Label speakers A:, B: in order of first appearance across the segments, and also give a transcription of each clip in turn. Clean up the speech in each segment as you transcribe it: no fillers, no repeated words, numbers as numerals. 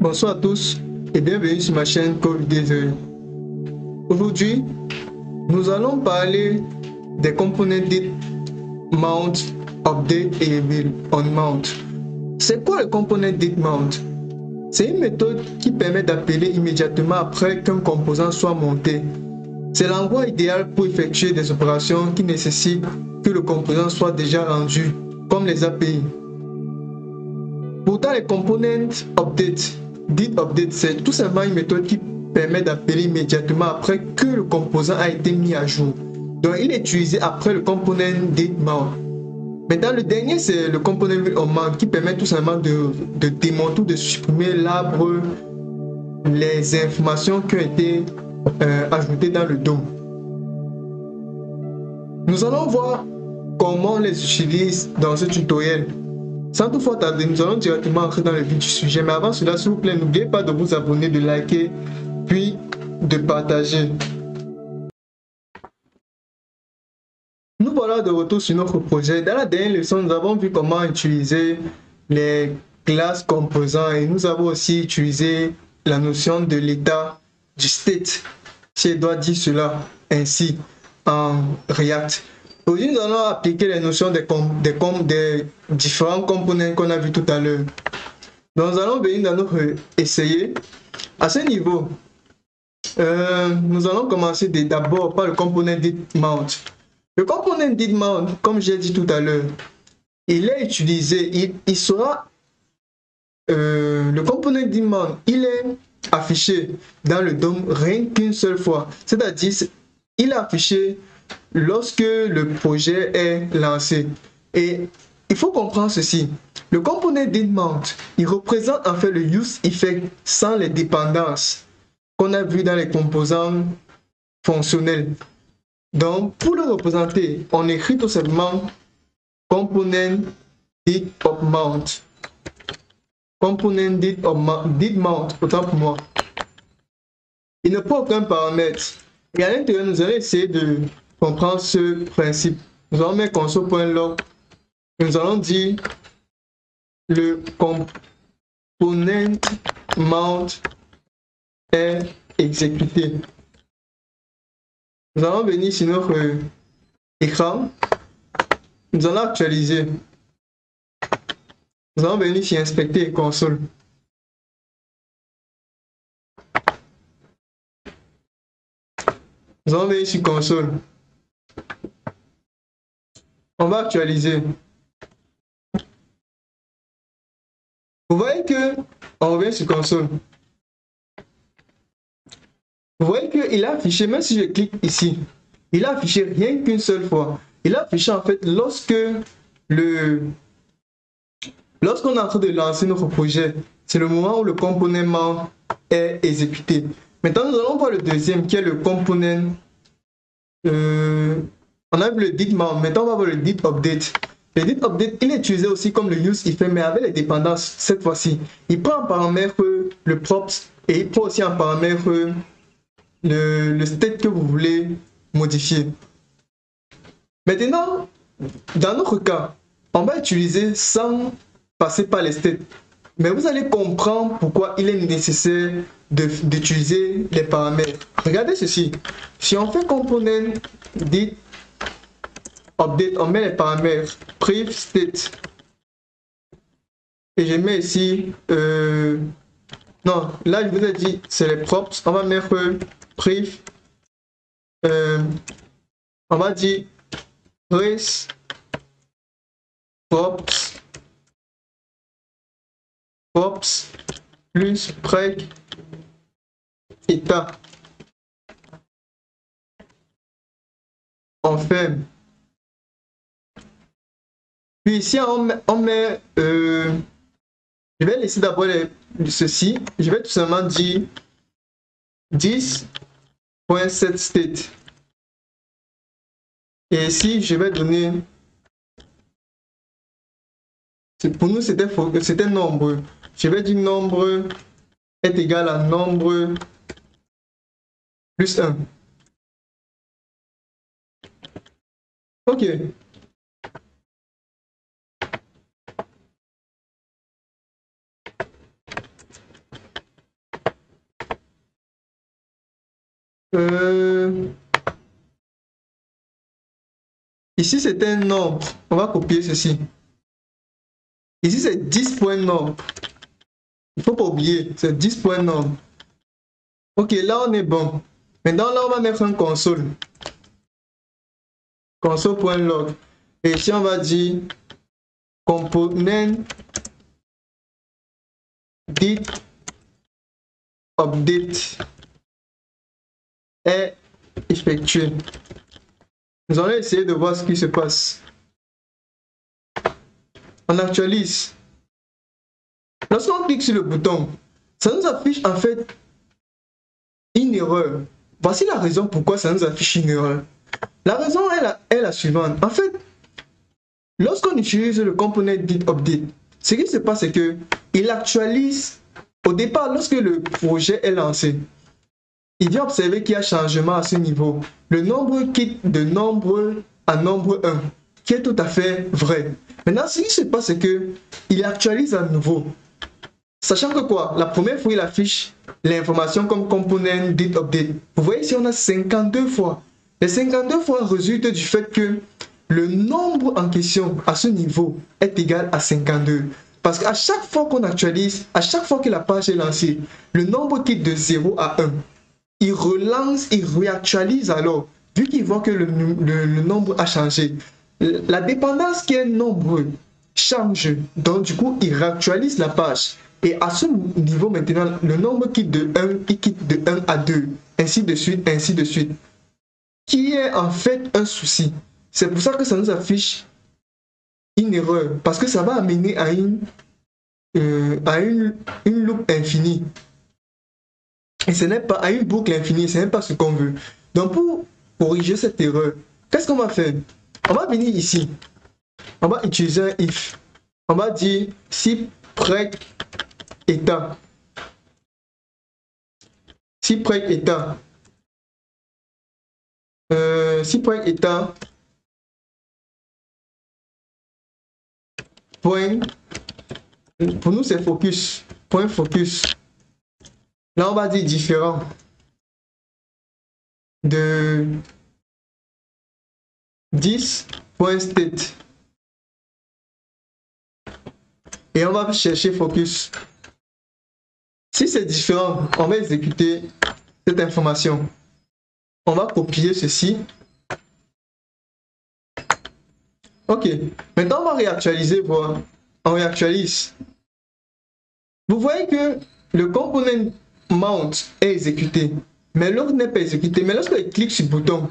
A: Bonsoir à tous et bienvenue sur ma chaîne Covid-19. Aujourd'hui, nous allons parler des components dits Mount, Update et Build on Mount. C'est quoi le component dit Mount? C'est une méthode qui permet d'appeler immédiatement après qu'un composant soit monté. C'est l'endroit idéal pour effectuer des opérations qui nécessitent que le composant soit déjà rendu, comme les API. Pourtant, les components update, dit update, c'est tout simplement une méthode qui permet d'appeler immédiatement après que le composant a été mis à jour. Donc, il est utilisé après le component dit mount. Maintenant, le dernier, c'est le component on mount qui permet tout simplement de démonter ou de supprimer l'arbre, les informations qui ont été ajoutées dans le DOM. Nous allons voir comment on les utilise dans ce tutoriel. Sans toutefois tarder, nous allons directement entrer dans le vif du sujet. Mais avant cela, s'il vous plaît, n'oubliez pas de vous abonner, de liker, puis de partager. Nous voilà de retour sur notre projet. Dans la dernière leçon, nous avons vu comment utiliser les classes composants et nous avons aussi utilisé la notion de l'état du state, si je dois dire cela ainsi en React. Aujourd'hui, nous allons appliquer les notions des différents composants qu'on a vu tout à l'heure. Donc, nous allons venir dans notre essayer. À ce niveau, nous allons commencer d'abord par le component dit mount. Le component dit mount, comme j'ai dit tout à l'heure, il est utilisé, il sera, le component dit mount, il est affiché dans le DOM rien qu'une seule fois. C'est-à-dire, il est affiché lorsque le projet est lancé. Et il faut comprendre ceci. Le component dit mount, il représente en fait le use effect sans les dépendances qu'on a vu dans les composants fonctionnels. Donc, pour le représenter, on écrit tout simplement component dit mount. Component dit mount, autant pour moi. Il ne prend aucun paramètre. Et à l'intérieur, nous allons essayer de comprendre ce principe. Nous allons mettre console.log. Nous allons dire le component mount est exécuté. Nous allons venir sur notre écran. Nous allons actualiser. Nous allons venir sur inspecter console. Nous allons venir sur console. On va actualiser. Vous voyez que on revient sur console. Vous voyez qu'il a affiché, même si je clique ici, il a affiché rien qu'une seule fois. Il a affiché en fait lorsqu'on est en train de lancer notre projet, c'est le moment où le component mount est exécuté. Maintenant, nous allons voir le deuxième qui est le component. On a vu le dit mount, maintenant on va voir le dit update. Le dit update, il est utilisé aussi comme le use effect, mais avec les dépendances cette fois-ci. Il prend en paramètre le props et il prend aussi en paramètre le state que vous voulez modifier. Maintenant, dans notre cas, on va utiliser sans passer par les states. Mais vous allez comprendre pourquoi il est nécessaire d'utiliser les paramètres. Regardez ceci. Si on fait component dit update, on met les paramètres priv state. Et je mets ici, non, là je vous ai dit, c'est les props. On va mettre priv, on va dire trace props plus preg état. On ferme. Puis ici on met je vais laisser d'abord ceci. Je vais tout simplement dire 10.set state. Et ici, je vais donner. Pour nous, c'était nombre. Je vais dire nombre est égal à nombre plus 1. Ok. Ici, c'est un nombre. On va copier ceci. Ici, c'est 10 points nombre. Il ne faut pas oublier, c'est 10 points nombre. Ok, là, on est bon. Maintenant, là, on va mettre un console. Console.log. Et ici, on va dire component dit update est effectué. Nous allons essayer de voir ce qui se passe. On actualise. Lorsqu'on clique sur le bouton, ça nous affiche en fait une erreur. Voici la raison pourquoi ça nous affiche une erreur. La raison est la suivante. En fait, lorsqu'on utilise le component dit update, ce qui se passe, c'est que il actualise au départ lorsque le projet est lancé. Il vient observer qu'il y a changement à ce niveau. Le nombre quitte de nombre à nombre 1, qui est tout à fait vrai. Maintenant, ce qui se passe, c'est qu'il actualise à nouveau. Sachant que quoi? La première fois, il affiche l'information comme component dit update. Vous voyez ici, on a 52 fois. Les 52 fois résultent du fait que le nombre en question à ce niveau est égal à 52. Parce qu'à chaque fois qu'on actualise, à chaque fois que la page est lancée, le nombre quitte de 0 à 1. Il relance, il réactualise alors, vu qu'il voit que le nombre a changé. La dépendance qui est nombreux change, donc du coup, il réactualise la page. Et à ce niveau maintenant, le nombre quitte de 1, il quitte de 1 à 2, ainsi de suite, ainsi de suite. Qui est en fait un souci. C'est pour ça que ça nous affiche une erreur, parce que ça va amener à une loupe infinie. Et ce n'est pas à une boucle infinie, ce n'est pas ce qu'on veut. Donc pour corriger cette erreur, qu'est-ce qu'on va faire? On va venir ici. On va utiliser un if. On va dire si prec état. Si prec état. Si prec état. Point. Pour nous, c'est focus. Point focus. Là, on va dire différent de 10.state. Et on va chercher focus. Si c'est différent, on va exécuter cette information. On va copier ceci. Ok. Maintenant, on va réactualiser. Voir. On réactualise. Vous voyez que le component mount est exécuté, mais l'autre n'est pas exécuté. Mais lorsqu'on clique sur le bouton,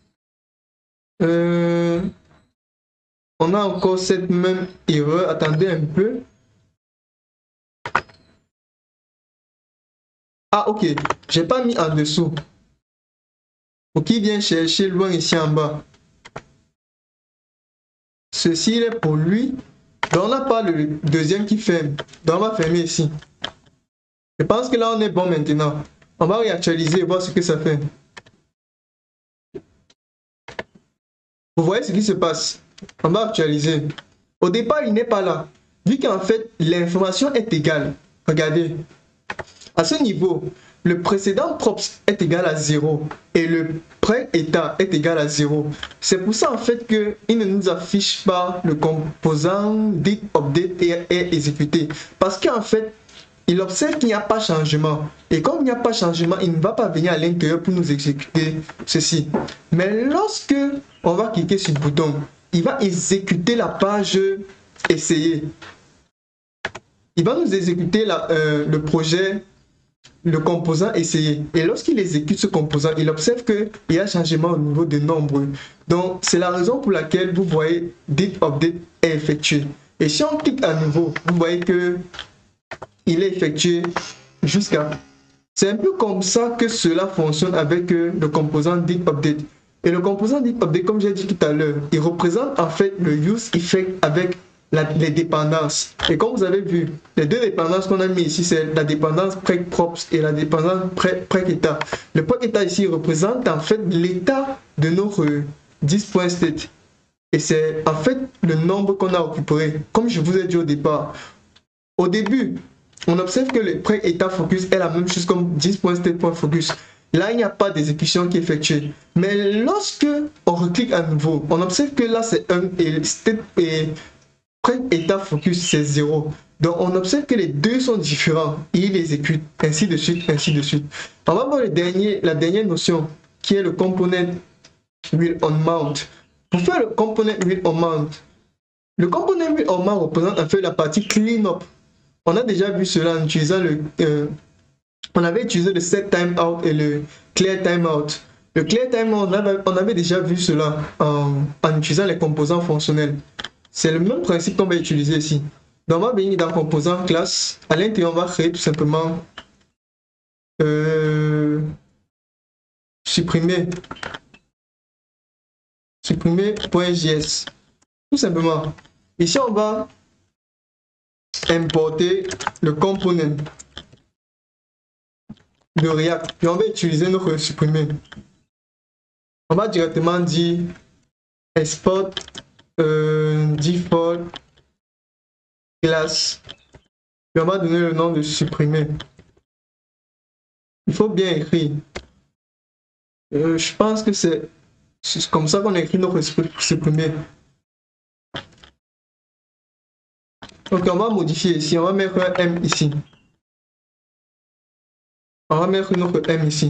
A: on a encore cette même erreur. Attendez un peu. Ah, ok. J'ai pas mis en dessous. Pour qui vient chercher loin ici en bas. Ceci est pour lui. Donc on n'a pas le deuxième qui ferme. Donc on va fermer ici. Je pense que là on est bon maintenant. On va réactualiser et voir ce que ça fait. Vous voyez ce qui se passe. On va actualiser. Au départ, il n'est pas là. Vu qu'en fait, l'information est égale. Regardez. À ce niveau, le précédent props est égal à 0 et le pré-état est égal à 0. C'est pour ça en fait qu'il ne nous affiche pas le composant dit update est exécuté. Parce qu'en fait, il observe qu'il n'y a pas changement. Et comme il n'y a pas changement, il ne va pas venir à l'intérieur pour nous exécuter ceci. Mais lorsque on va cliquer sur le bouton, il va exécuter la page essayer. Il va nous exécuter le projet, le composant essayer. Et lorsqu'il exécute ce composant, il observe qu'il y a changement au niveau de nombre. Donc, c'est la raison pour laquelle vous voyez dit update est effectué. Et si on clique à nouveau, vous voyez que il est effectué jusqu'à. C'est un peu comme ça que cela fonctionne avec le composant dit update. Et le composant dit update, comme j'ai dit tout à l'heure, il représente en fait le use effect avec les dépendances. Et comme vous avez vu, les deux dépendances qu'on a mis ici, c'est la dépendance prec-props et la dépendance prec-état. Le prec-état ici représente en fait l'état de notre 10.state. Et c'est en fait le nombre qu'on a occupé. Comme je vous ai dit au départ, au début, on observe que le pré-état focus est la même chose comme 10.state.focus. là, il n'y a pas d'exécution qui est effectuée. Mais lorsque on reclique à nouveau, on observe que là, c'est 1 et step et état focus, c'est 0. Donc, on observe que les deux sont différents. Il exécute, ainsi de suite, ainsi de suite. On va voir la dernière notion, qui est le component will on mount. Pour faire le component will on mount, le component will on mount représente en fait la partie clean-up. On a déjà vu cela en utilisant on avait utilisé le set timeout et le clear timeout. Le clear timeout, on avait déjà vu cela en utilisant les composants fonctionnels. C'est le même principe qu'on va utiliser ici. Donc, on va venir dans composant classe. À l'intérieur, on va créer tout simplement supprimer .js. Tout simplement. Ici, on va importer le component de React. Puis on va utiliser notre supprimer. On va directement dire export default class. Puis on va donner le nom de supprimer. Il faut bien écrire. Je pense que c'est comme ça qu'on écrit notre supprimer. Donc on va modifier ici. On va mettre un M ici. On va mettre notre M ici.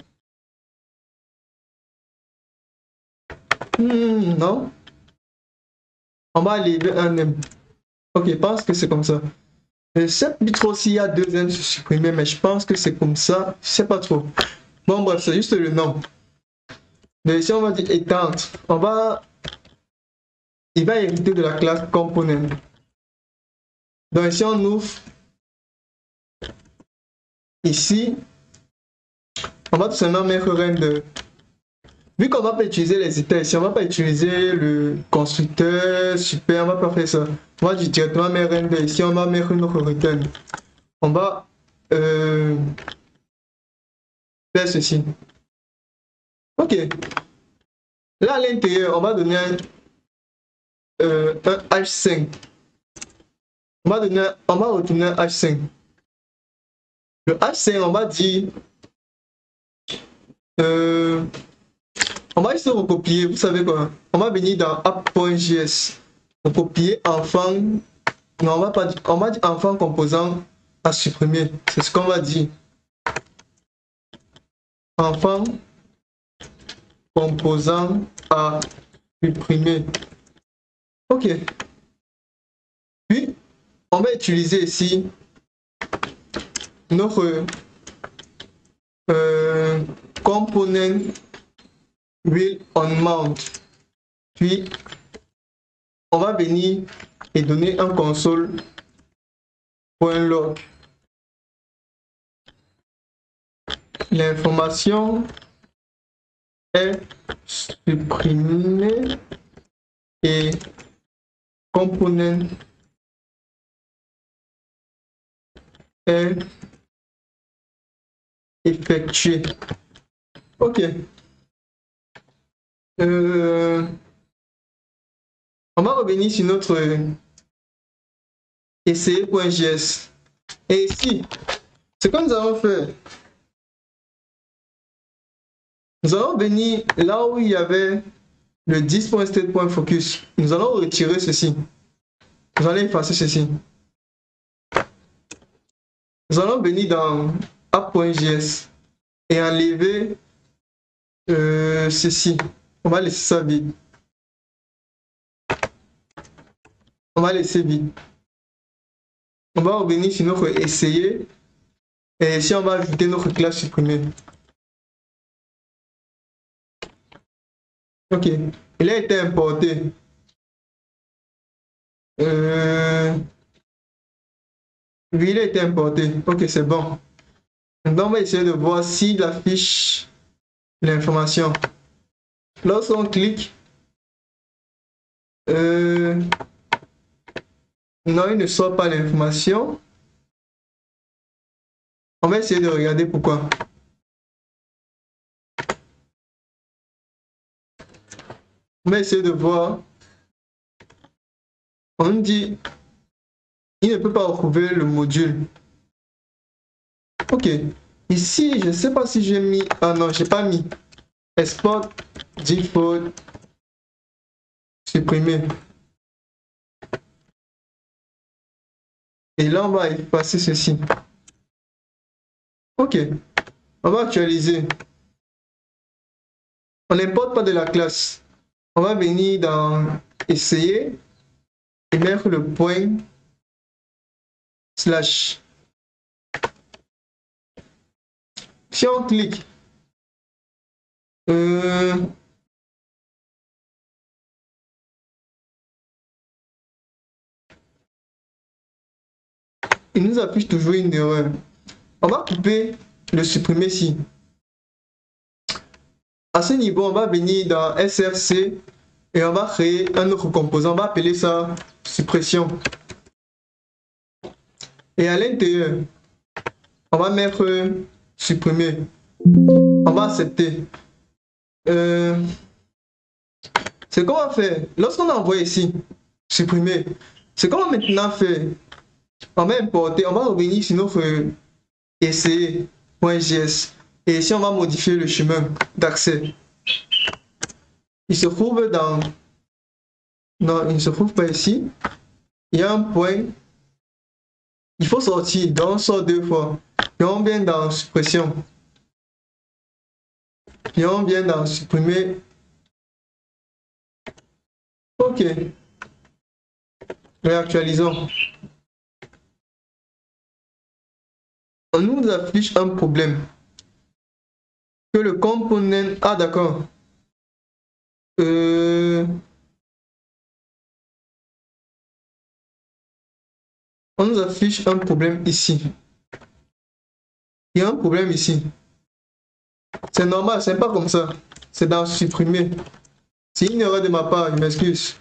A: Non. On va lever un M. Ok, je pense que c'est comme ça. Je sais plus trop s'il y a deux M sur supprimer, mais je pense que c'est comme ça. Je sais pas trop. Bon, bref, c'est juste le nom. Mais ici, on va dire étendre. Il va hériter de la classe component. Donc ici, on ouvre. Ici, on va tout simplement mettre render. Vu qu'on va pas utiliser les états ici, on va pas utiliser le constructeur, super, on va pas faire ça. On va directement mettre render ici, on va mettre notre return. On va faire ceci. Ok. Là à l'intérieur, on va donner un H5. On va retourner un H5. Le H5, on va dire on va essayer de recopier, vous savez quoi? On va venir dans app.js, recopier enfant. Non, on va dire enfant composant à supprimer. C'est ce qu'on va dire. Enfant composant à supprimer. Ok. Puis, on va utiliser ici notre component will on mount. Puis, on va venir et donner un console.log. L'information est supprimée et component est effectué. Ok. On va revenir sur notre essayer.js. Et ici, ce que nous allons faire, nous allons venir là où il y avait le 10.state.focus. Nous allons retirer ceci. Nous allons effacer ceci. Nous allons venir dans app.js et enlever ceci. On va laisser ça vide. On va laisser vide. On va revenir sur notre essayer. Et ici, on va ajouter notre classe supprimée. Ok. Il a été importé. Oui, il a été importé. Ok, c'est bon. Maintenant, on va essayer de voir s'il affiche l'information. Lorsqu'on clique, non, il ne sort pas l'information. On va essayer de regarder pourquoi. On va essayer de voir. On dit, il ne peut pas retrouver le module. Ok. Ici, je ne sais pas si j'ai mis... Ah non, j'ai pas mis. Export default supprimer. Et là, on va effacer ceci. Ok, on va actualiser. On n'importe pas de la classe. On va venir dans essayer et mettre le point slash. Si on clique, il nous affiche toujours une erreur. On va couper le supprimer ici. À ce niveau, on va venir dans SRC et on va créer un autre composant. On va appeler ça suppression. Et à l'intérieur, on va mettre supprimer. On va accepter. Ce qu'on va faire, lorsqu'on envoie ici, supprimer, ce qu'on va maintenant faire, on va importer, on va revenir sur notre essayer.js et ici on va modifier le chemin d'accès. Il se trouve dans... Non, il ne se trouve pas ici. Il y a un point. Il faut sortir, donc on sort 2 fois. Et on vient dans suppression. Et on vient dans supprimer. Ok. Réactualisons. On nous affiche un problème. Que le component... Ah d'accord. On nous affiche un problème ici. Il y a un problème ici. C'est normal, c'est pas comme ça. C'est dans supprimer. C'est une erreur de ma part, je m'excuse.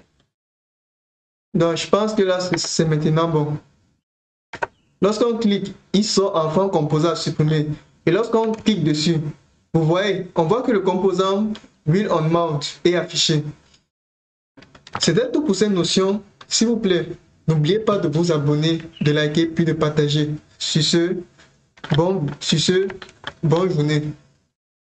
A: Donc je pense que là, c'est maintenant bon. Lorsqu'on clique, il sort enfin composant à supprimer. Et lorsqu'on clique dessus, vous voyez, on voit que le composant will on mount est affiché. C'était tout pour cette notion. S'il vous plaît, n'oubliez pas de vous abonner, de liker puis de partager. Sur ce, bonne journée.